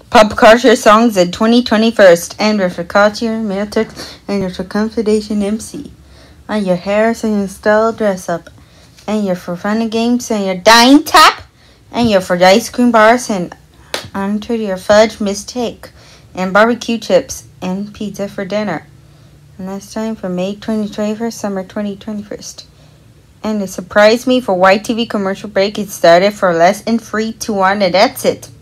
Pop culture songs in 2021, and with a culture mentor and your confidential MC. And your hairs and your style dress up. And your for fun and games and your dine tap. And your for ice cream bars and onto your fudge mistake. And barbecue chips and pizza for dinner. And that's time for May 2021, summer 2021. And it surprised me for YTV commercial break. It started for less than 3, 2, 1, and that's it.